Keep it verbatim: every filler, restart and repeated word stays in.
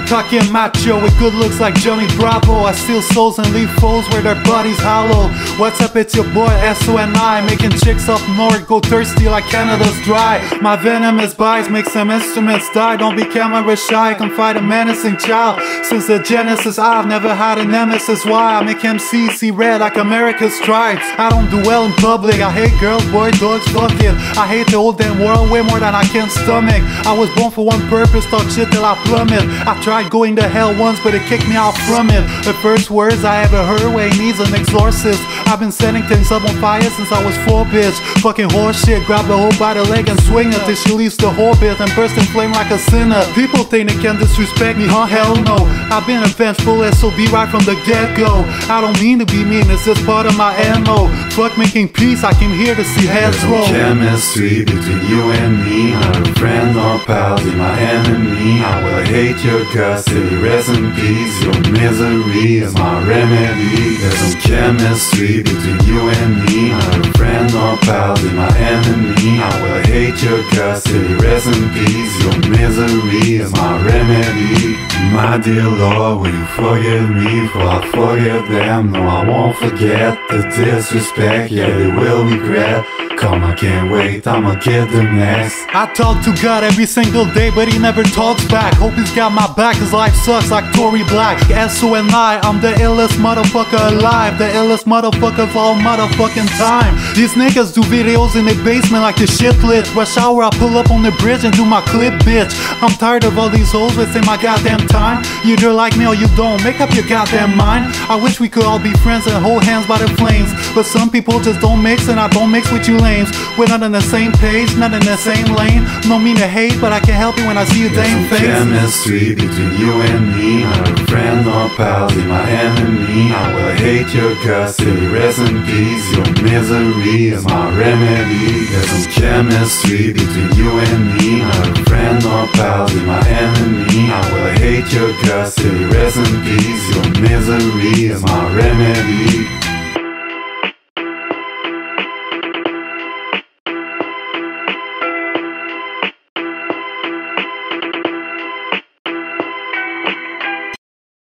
Cocky and macho with good looks like Johnny Bravo. I steal souls and leave foes where their bodies hollow. What's up, it's your boy S O N I, making chicks up north go thirsty like Canada's dry. My venomous bites make some instruments die. Don't be camera shy, confide a menacing child. Since the Genesis I've never had a nemesis. Why? I make M C see red like America's stripes. I don't do well in public, I hate girls, boys, dogs, fuck it. I hate the old damn world way more than I can stomach. I was born for one purpose, talk shit till I plummet. I tried going to hell once but it kicked me out from it. The first words I ever heard were he needs an exorcist. I've been setting things up on fire since I was four, bitch. Fucking horse shit, grab the hoe by the leg and swing it till she leaves the whole bit and burst in flame like a sinner. People think they can disrespect me, huh? Hell no. I've been a vengeful S O B right from the get-go. I don't mean to be mean, it's just part of my M O. Fuck making peace, I came here to see heads roll. There's no chemistry between you and me. Not a friend nor pal, you're my enemy. I will hate your guts till you rest in peace. Your misery is my remedy. There's no chemistry between you and me. Not a friend nor pal, you're my enemy. I will hate your guts till you rest in peace. Your misery is my remedy. My dear Lord, will you forgive me for I forgive them? No, I won't forget the disrespect, yeah, they will regret. Come, I can't wait, I'ma get the next. I talk to God every single day, but he never talks back. Hope he's got my back, cause life sucks like Tory Black. S O N I, I'm the illest motherfucker alive. The illest motherfucker of all motherfucking time. These niggas do videos in their basement like the shit lit. Rush hour, I pull up on the bridge and do my clip, bitch. I'm tired of all these hoes wasting my goddamn time. You either like me or you don't, make up your goddamn mind. I wish we could all be friends and hold hands by the flames, but some people just don't mix and I don't mix with you. We're not on the same page, not in the same lane. No mean to hate, but I can't help it when I see your damn face. There's no chemistry between you and me. Not a friend nor pal, you're my enemy. I will hate your guts till you rest in peace. Your misery is my remedy. There's no chemistry between you and me. Not a friend nor pal, you're my enemy. I will hate your guts till you rest in peace. Your misery is my remedy.